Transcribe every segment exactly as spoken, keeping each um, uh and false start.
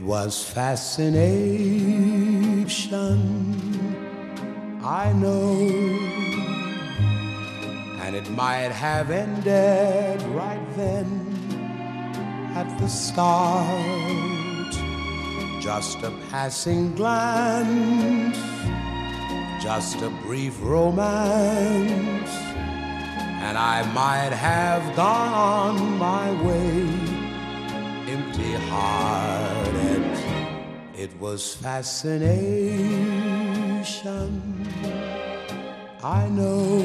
was fascination, I know, and it might have ended right then at the start. Just a passing glance, just a brief romance, and I might have gone on my way empty-hearted. It was fascination, I know,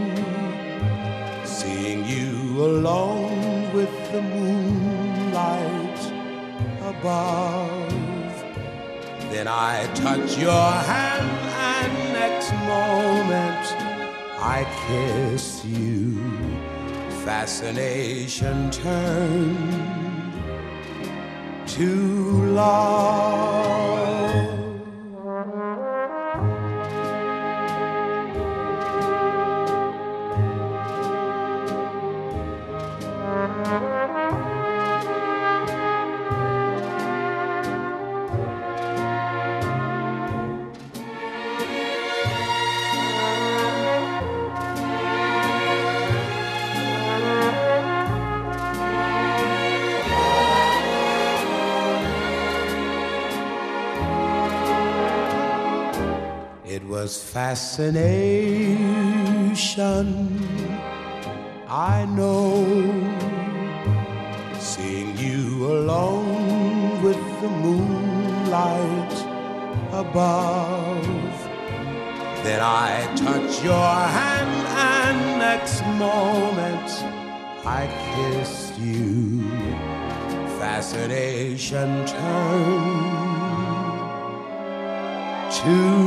seeing you alone with the moonlight above. Then I touch your hand and next moment I kiss you. Fascination turned to love. It was fascination, I know, seeing you alone with the moonlight above. Then I touch your hand and next moment I kissed you. Fascination turned to